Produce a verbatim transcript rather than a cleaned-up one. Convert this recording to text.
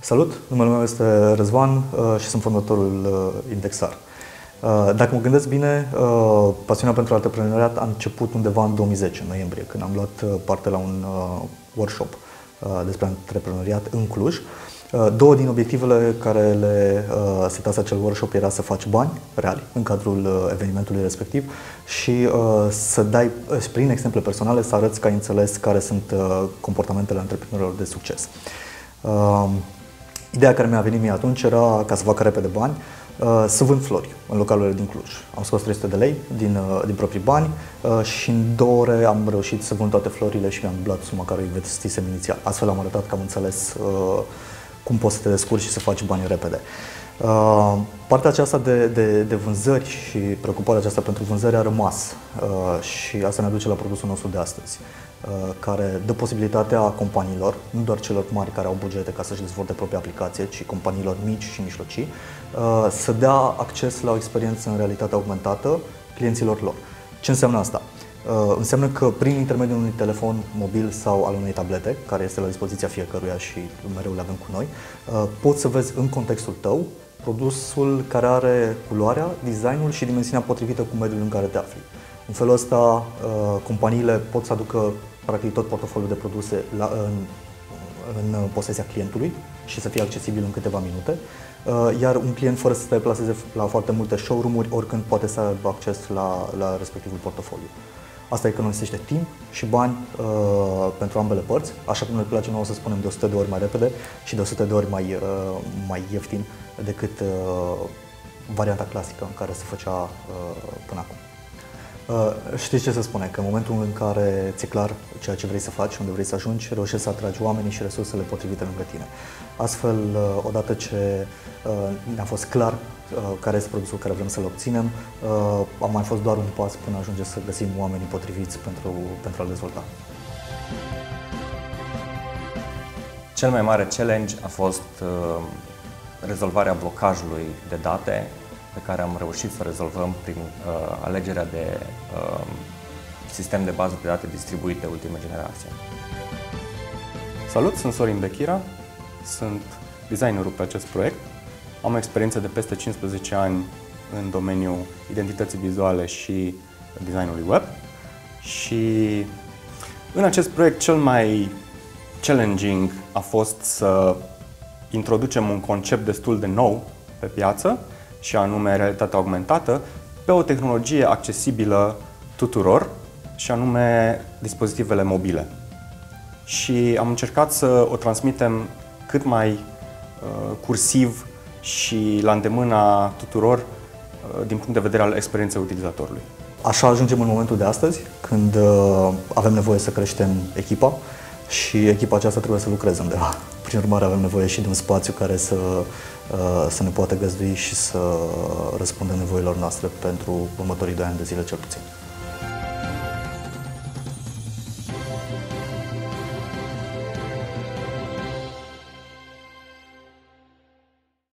Salut, numele meu este Răzvan și sunt fondatorul Indexar. Dacă mă gândesc bine, pasiunea pentru antreprenoriat a început undeva în două mii zece, în noiembrie, când am luat parte la un workshop despre antreprenoriat în Cluj. Două din obiectivele care le setase acel workshop era să faci bani reali în cadrul evenimentului respectiv și să dai, prin exemple personale, să arăți că ai înțeles care sunt comportamentele antreprenorilor de succes. Ideea care mi-a venit mie atunci era, ca să facă repede bani, să vând flori în localurile din Cluj. Am scos trei sute de lei din, din proprii bani și în două ore am reușit să vând toate florile și mi-am dublat suma care o investisem inițial. Astfel am arătat că am înțeles cum poți să te descurci și să faci bani repede. Uh, partea aceasta de, de, de vânzări și preocuparea aceasta pentru vânzări a rămas uh, și asta ne duce la produsul nostru de astăzi, uh, care dă posibilitatea companiilor, nu doar celor mari care au bugete ca să-și dezvolte propria aplicație, ci companiilor mici și mijlocii, uh, să dea acces la o experiență în realitate augmentată clienților lor. Ce înseamnă asta? Uh, înseamnă că prin intermediul unui telefon mobil sau al unei tablete, care este la dispoziția fiecăruia și mereu le avem cu noi, uh, poți să vezi în contextul tău produsul care are culoarea, designul și dimensiunea potrivită cu mediul în care te afli. În felul ăsta, uh, companiile pot să aducă practic tot portofoliul de produse la, în, în posesia clientului și să fie accesibil în câteva minute, uh, iar un client fără să se deplaseze la foarte multe showroom-uri, oricând poate să aibă acces la, la respectivul portofoliu. Asta economisește timp și bani uh, pentru ambele părți, așa cum ne place nouă să spunem, de o sută de ori mai repede și de o sută de ori mai, uh, mai ieftin decât uh, varianta clasică în care se făcea uh, până acum. Uh, știți ce se spune? Că în momentul în care ți-e clar ceea ce vrei să faci, unde vrei să ajungi, reușești să atragi oamenii și resursele potrivite lângă tine. Astfel, uh, odată ce uh, ne-a fost clar uh, care este produsul care vrem să-l obținem, uh, a mai fost doar un pas până ajunge să găsim oamenii potriviți pentru, pentru a-l dezvolta. Cel mai mare challenge a fost uh, rezolvarea blocajului de date pe care am reușit să rezolvăm prin uh, alegerea de uh, sistem de bază de date distribuite ultimă generație. Salut, sunt Sorin Bechira, sunt designerul pe acest proiect. Am o experiență de peste cincisprezece ani în domeniul identității vizuale și designului web și în acest proiect cel mai challenging a fost să introducem un concept destul de nou pe piață și anume realitatea augmentată pe o tehnologie accesibilă tuturor și anume dispozitivele mobile. Și am încercat să o transmitem cât mai uh, cursiv și la îndemâna tuturor uh, din punct de vedere al experienței utilizatorului. Așa ajungem în momentul de astăzi, când uh, avem nevoie să creștem echipa și echipa aceasta trebuie să lucreze undeva. Prin urmare, avem nevoie și de un spațiu care să, uh, să ne poată găzdui și să răspundă nevoilor noastre pentru următorii doi ani de zile cel puțin.